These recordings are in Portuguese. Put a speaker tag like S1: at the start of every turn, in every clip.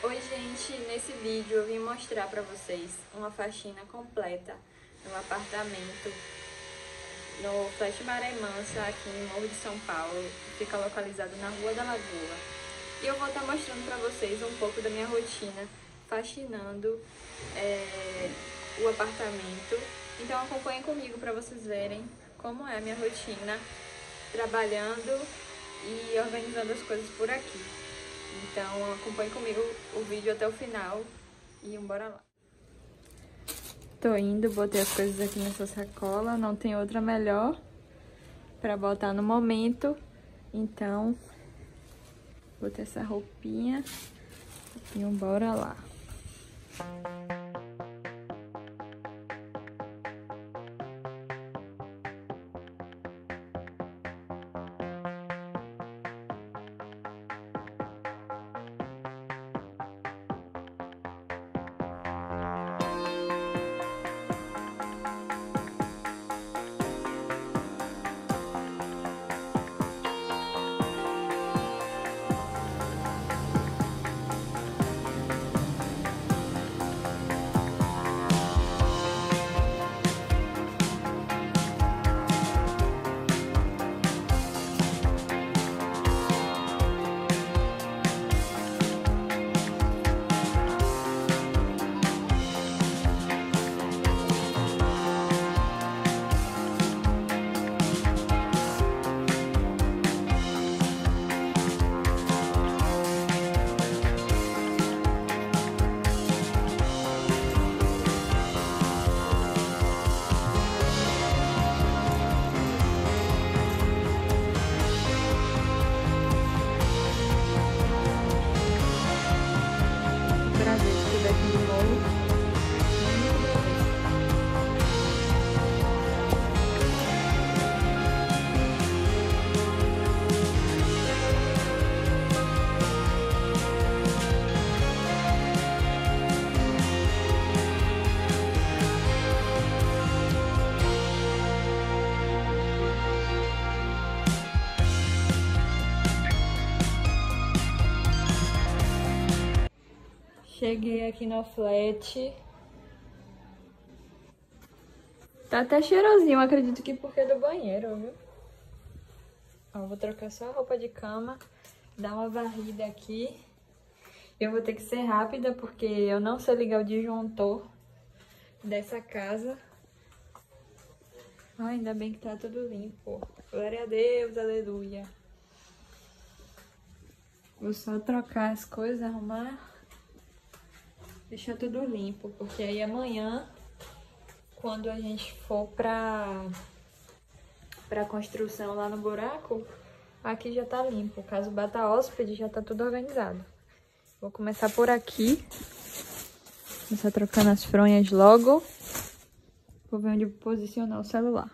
S1: Oi gente, nesse vídeo eu vim mostrar pra vocês uma faxina completa no apartamento no Flat Maré Mansa, aqui em Morro de São Paulo, que fica localizado na Rua da Lagoa. E eu vou estar mostrando pra vocês um pouco da minha rotina faxinando o apartamento. Então acompanhem comigo pra vocês verem como é a minha rotina trabalhando e organizando as coisas por aqui. Então acompanhe comigo o vídeo até o final e bora lá. Tô indo, botei as coisas aqui nessa sacola, não tem outra melhor pra botar no momento. Então, botei essa roupinha e bora lá. Cheguei aqui no flat. Tá até cheirosinho, acredito que porque é do banheiro, viu? Ó, vou trocar só a roupa de cama, dar uma varrida aqui. Eu vou ter que ser rápida porque eu não sei ligar o disjuntor dessa casa. Ai, ainda bem que tá tudo limpo. Glória a Deus, aleluia. Vou só trocar as coisas, arrumar. Deixar tudo limpo, porque aí amanhã, quando a gente for pra construção lá no buraco, aqui já tá limpo. Caso bata hóspede, já tá tudo organizado. Vou começar por aqui. Começar trocando as fronhas logo. Vou ver onde posicionar o celular.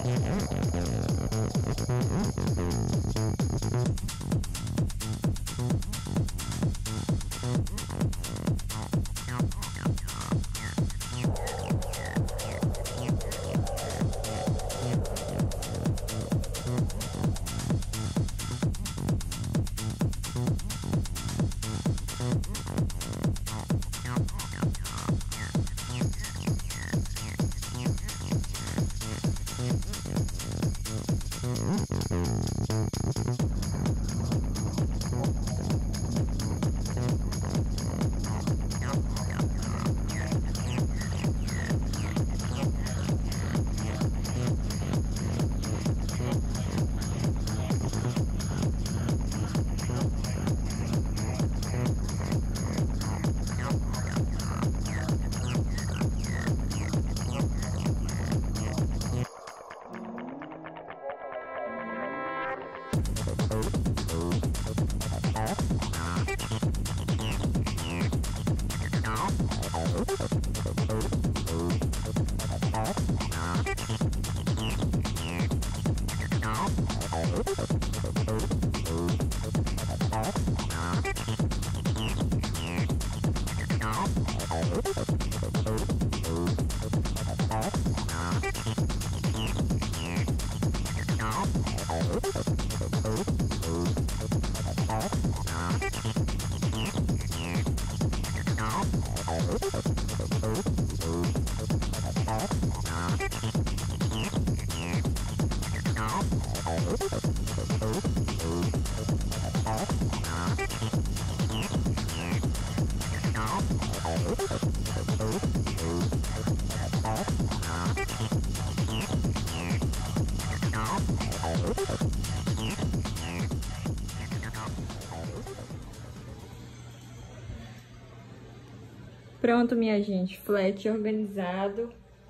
S1: Pronto, minha gente, flat organizado.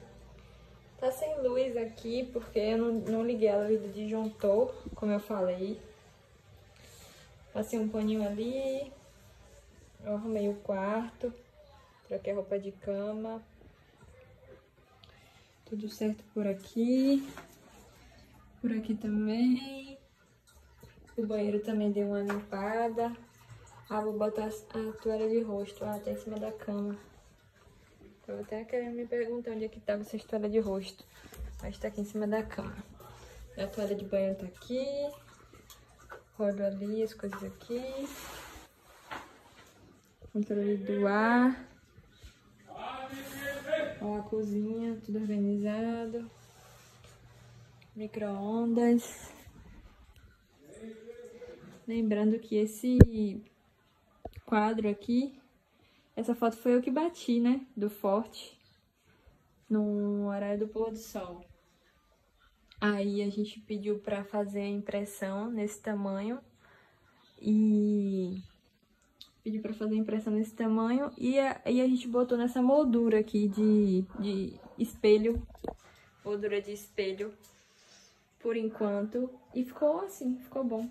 S1: Tá sem luz aqui, porque eu não liguei a luz do disjuntor, como eu falei. Passei um paninho ali. Eu arrumei o quarto. Troquei a roupa de cama. Tudo certo por aqui. Por aqui também. O banheiro também deu uma limpada. Ah, vou botar a toalha de rosto. Ah, tá em cima da cama. Tava até querendo me perguntar onde é que tava essa toalha de rosto. Mas tá aqui em cima da cama. A toalha de banho tá aqui. Rodo ali, as coisas aqui. Controle do ar. Ó, a cozinha, tudo organizado. Micro-ondas. Lembrando que esse quadro aqui, essa foto foi eu que bati, né? Do forte. No horário do pôr do sol. Aí a gente pediu pra fazer a impressão nesse tamanho. E a gente botou nessa moldura aqui de espelho. Moldura de espelho. Por enquanto. E ficou assim, ficou bom.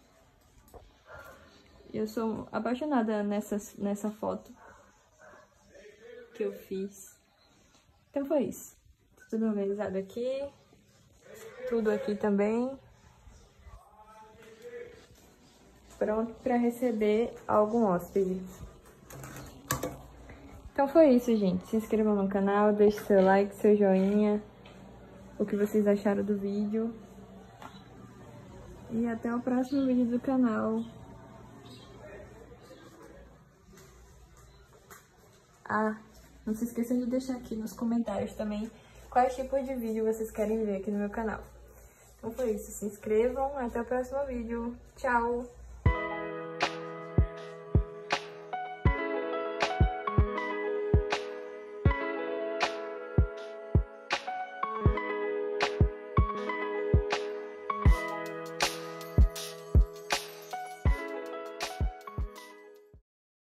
S1: Eu sou apaixonada nessa foto que eu fiz. Então foi isso. Tudo organizado aqui. Tudo aqui também. Pronto para receber algum hóspede. Então foi isso, gente. Se inscrevam no canal, deixe seu like, seu joinha. O que vocês acharam do vídeo. E até o próximo vídeo do canal. Ah, não se esqueçam de deixar aqui nos comentários também quais tipos de vídeo vocês querem ver aqui no meu canal. Então foi isso, se inscrevam, até o próximo vídeo. Tchau!